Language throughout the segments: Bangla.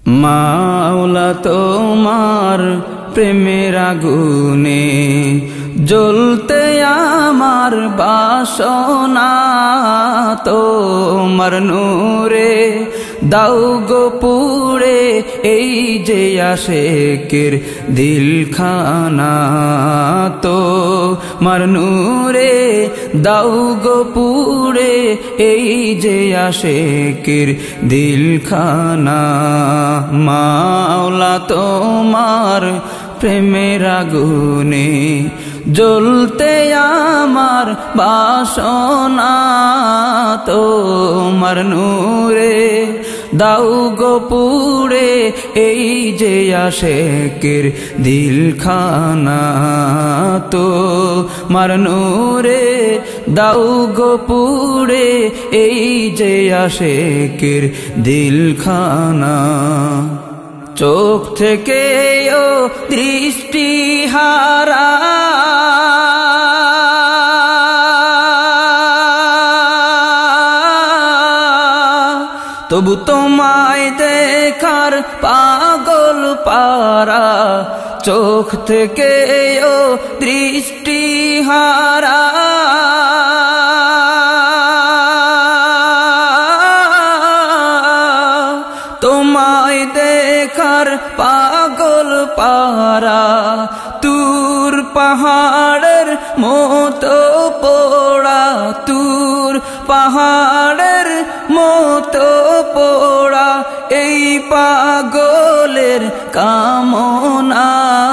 মাওলা তোমার প্রেমের আগুনে জ্বলতে আমার বাসনা, তোমার নূরে দাও গো পুড়ে এই যে আশেকের দিলখানা, তোমার নূরে দাও গো পুড়ে এই যে আশেকের দিলখানা। মাওলা তোমার প্রেমের আগুনে জ্বলতে আমার বাসনা, তোমার নূরে দাও গো পুড়ে এই যে আশেকের দিলখানা, তোমার নূরে দাও গো পুড়ে এই যে আশেকের দিলখানা। চোখ থেকে ও দৃষ্টি হারা তবু তোমায় দেখার পাগল পারা, চোখ থেকে ও দৃষ্টি হারা তোমায় দেখার পাগল পারা। তুর পাহাড়ের মতো পোড়া, তুর পাহাড়ের মতো পোড়া এই পাগলের কামনা,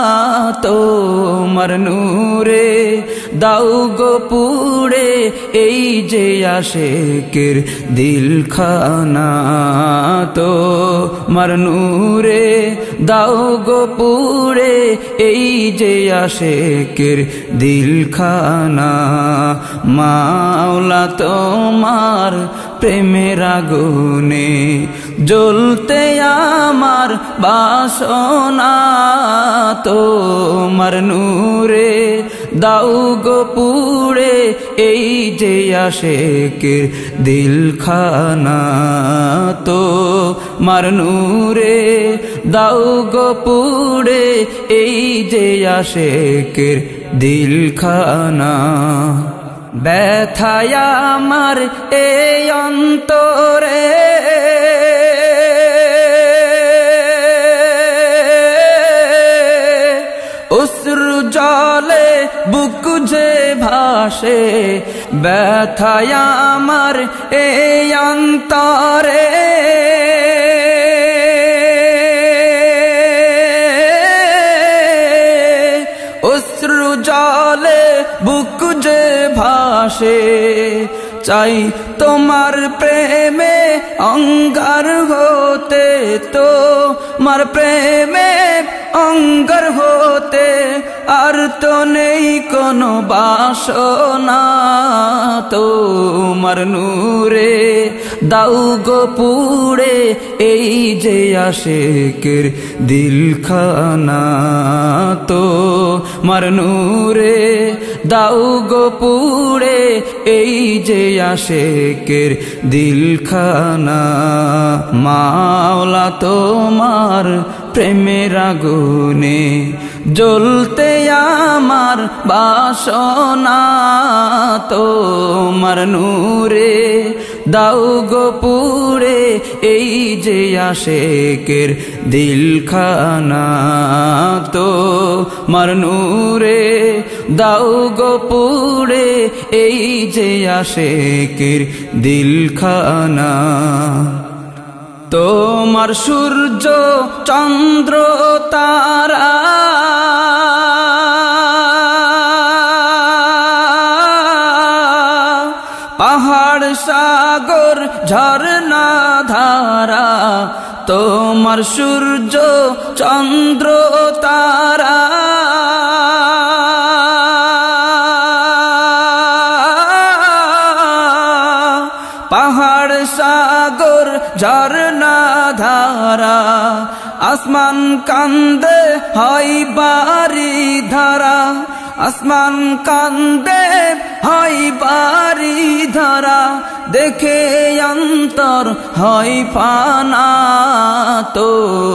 তোমার নূরে দাও গো পুড়ে এই যে আশেকের দিলখানা, তোমার নূরে দাও গো পুড়ে এই যে আশেকের দিলখানা। মাওলা তোমার প্রেমের আগুনে জ্বলতে আমার বাসনা, তোমার নূরে দাও গো পুড়ে এই যে আশেকের দিলখানা, তোমার নূরে দাও গো পুড়ে এই যে আশেকের দিলখানা। ব্যথায় আমার এই অন্তরে অশ্রু জলে বুক যে ভাসে, ব্যথায় আমার এই অন্তরে অশ্রু জলে বুক যে ভাসে। চাই তোমার প্রেমে অঙ্গার হতে, তোমার প্রেমে অঙ্গার হতে আর তো নেই কোনো বাসনা, তোমার নূরে দাও গো পুড়ে এই যে আশেকের দিলখানা, তোমার নূরে দাও গো পুড়ে এই যে আশেকের দিলখানা। মাওলা তোমার প্রেমের আগুনে জ্বলতে আমার বাসনা, তোমার নূরে দাও গো পুড়ে এই যে আশেকের দিলখানা, তোমার নূরে দাও গো পুড়ে এই যে আশেকের দিলখানা। তোমার সূর্য চন্দ্র তারা পাহাড় সাগর ঝরনা ধারা, তোমার সূর্য চন্দ্র তারা পাহাড় সাগর ঝরনা ধারা। আসমান কান্দে হয় বাড়ি ধারা, আসমান কান্দে হয় বাড়ি ধারা, দেখে অন্তর হয় ফানা, তো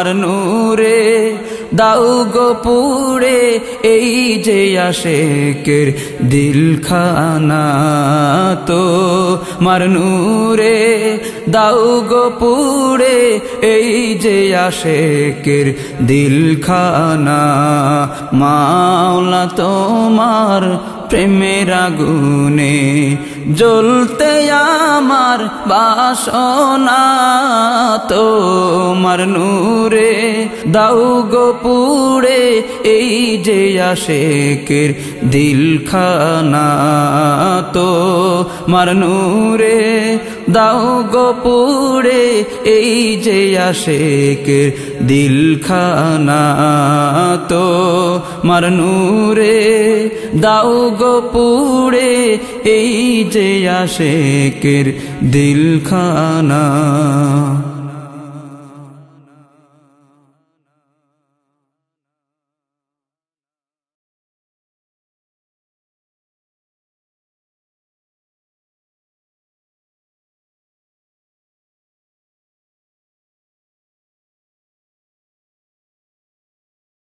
মার নূরে দাও গো পুড়ে এই যে আশেকের দিলখানা তো মার নূরে দাও গো পুড়ে এই যে আশেকের দিলখানা মাওলা তোমার প্রেমের আগুনে জ্বলতে আমার বাসনা তোমার নূরে দাও গো পুড়ে এই যে আশেকের দিলখানা তোমার নূরে দাও গো পুড়ে এই যে আশেকের দিলখানা তোমার নূরে দাও গো পুড়ে এই যে আশেকের দিলখানা।